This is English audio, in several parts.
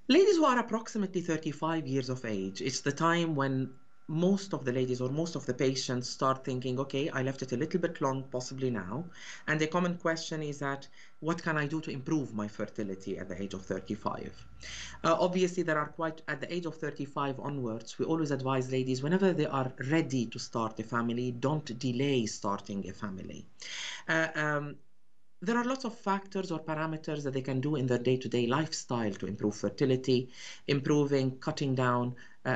Ladies who are approximately 35 years of age, it's the time when most of the ladies or most of the patients start thinking, okay, I left it a little bit long, possibly now. And the common question is that, what can I do to improve my fertility at the age of 35? Obviously, there are quite, at the age of 35 onwards, we always advise ladies, whenever they are ready to start a family, don't delay starting a family. Uh, um, there are lots of factors or parameters that they can do in their day-to-day lifestyle to improve fertility, improving, cutting down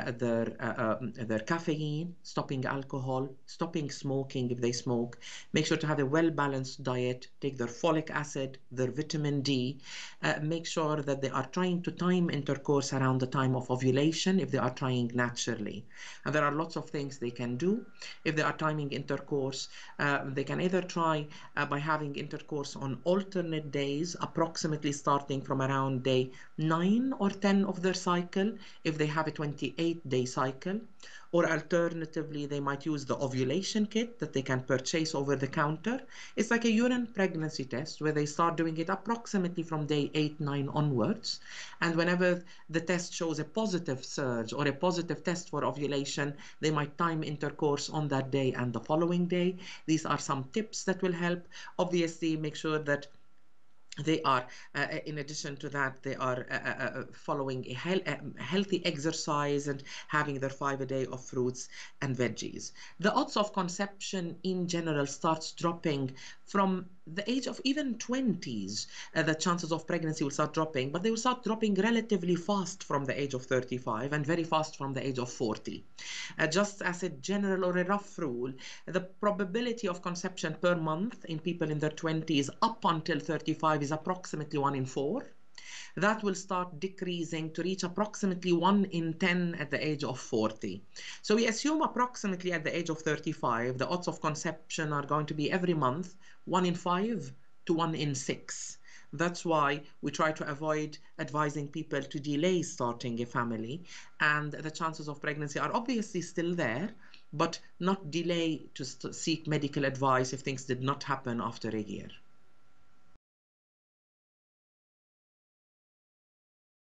their caffeine, stopping alcohol, stopping smoking if they smoke. Make sure to have a well-balanced diet, take their folic acid, their vitamin D, make sure that they are trying to time intercourse around the time of ovulation if they are trying naturally. And there are lots of things they can do. If they are timing intercourse, they can either try by having intercourse on alternate days, approximately starting from around day 9 or 10 of their cycle, if they have a 28-day cycle. Or alternatively, they might use the ovulation kit that they can purchase over the counter. It's like a urine pregnancy test where they start doing it approximately from day 8, 9 onwards. And whenever the test shows a positive surge or a positive test for ovulation, they might time intercourse on that day and the following day. These are some tips that will help. Obviously, make sure that they are, in addition to that, they are following a healthy exercise and having their 5 a day of fruits and veggies. The odds of conception in general starts dropping from the age of even 20s. The chances of pregnancy will start dropping, but they will start dropping relatively fast from the age of 35 and very fast from the age of 40. Just as a general or a rough rule, the probability of conception per month in people in their 20s up until 35 is approximately 1 in 4. That will start decreasing to reach approximately 1 in 10 at the age of 40. So we assume approximately at the age of 35, the odds of conception are going to be every month 1 in 5 to 1 in 6. That's why we try to avoid advising people to delay starting a family. And the chances of pregnancy are obviously still there, but not delay to seek medical advice if things did not happen after a year.